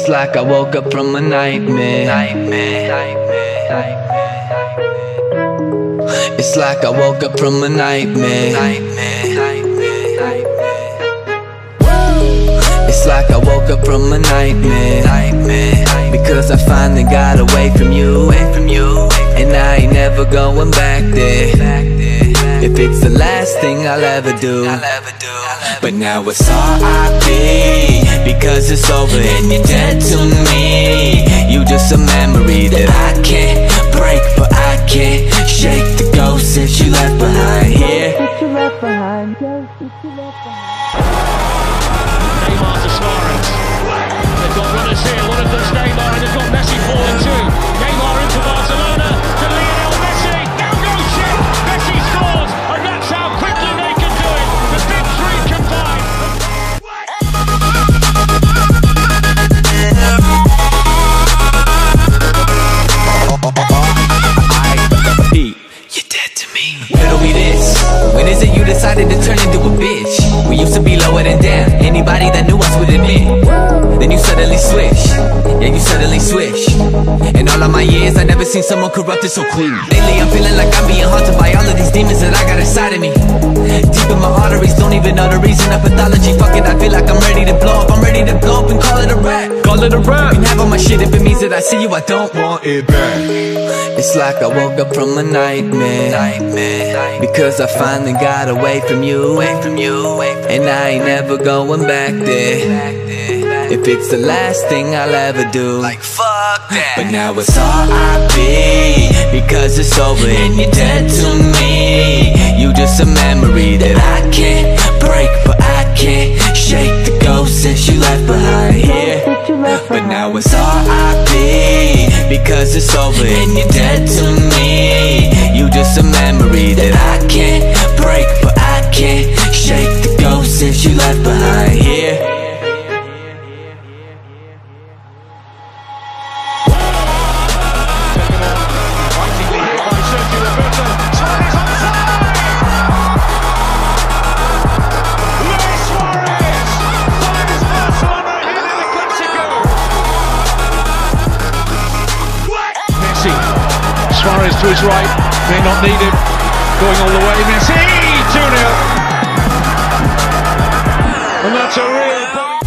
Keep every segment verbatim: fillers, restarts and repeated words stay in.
It's like I woke up from a nightmare. Nightmare. It's like I woke up from a nightmare. Nightmare. It's like I woke up from a nightmare. Nightmare. Because I finally got away from you. Away from you. And I ain't never going back there. If it's the last thing I'll ever do. But now it's R I P because it's over and you're dead to me. You just a memory that I can't break, but I can't shake the ghost that you left behind here. That you left behind, ghost that you left behind. Neymar to Suarez. They've got runners here. One of them's Neymar, and they've got Messi falling too. Neymar into Barcelona to Lionel Messi. Now goes shit. Messi scores, and that's how quickly they can do it. The big three combined. You're dead to me. Riddle me this. When is it you decided to turn into a bitch? We used to be lower than down. Anybody that knew us would admit. Then you suddenly switch. Yeah, you suddenly switch. In all of my years, I never seen someone corrupted so quick. Lately, I'm feeling like I'm being haunted by all of these demons that I got inside of me. Deep in my arteries, don't even know the reason of pathology. Fuck it, I feel like I'm ready to blow up. I'm ready to blow up and call it a rap. Call it a rap. You can have all my shit if it means that I see you, I don't Want it back. It's like I woke up from a nightmare. Nightmare. Because I finally got away from you. Away from you. And I ain't never going back there. If it's the last thing I'll ever do. Like fuck that. But now it's R I P because it's over and you're dead to me. You just a memory that I can't break, but I can't shake the ghost that you left behind here. But now it's R I P because it's over and you're dead to me. You just a memory that I can't break, but I can't shake the ghost that you left behind here. Suarez to his right, may not need him, going all the way, Messi, two nil, and that's a real point.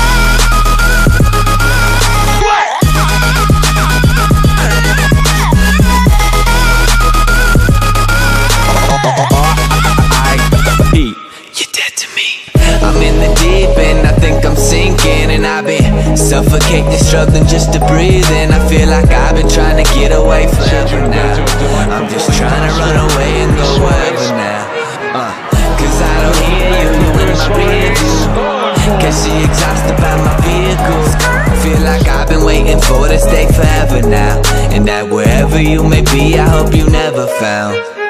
You're dead to me. I'm in the deep end, I think I'm sinking, and I've been suffocating, struggling just to breathe. And I feel like I've been trying to get away forever now. I'm just trying to run away and go wherever now. uh, Cause I don't hear you when I breathe you. Can't see exhausted by my vehicle. Feel like I've been waiting for this day forever now. And that wherever you may be, I hope you never found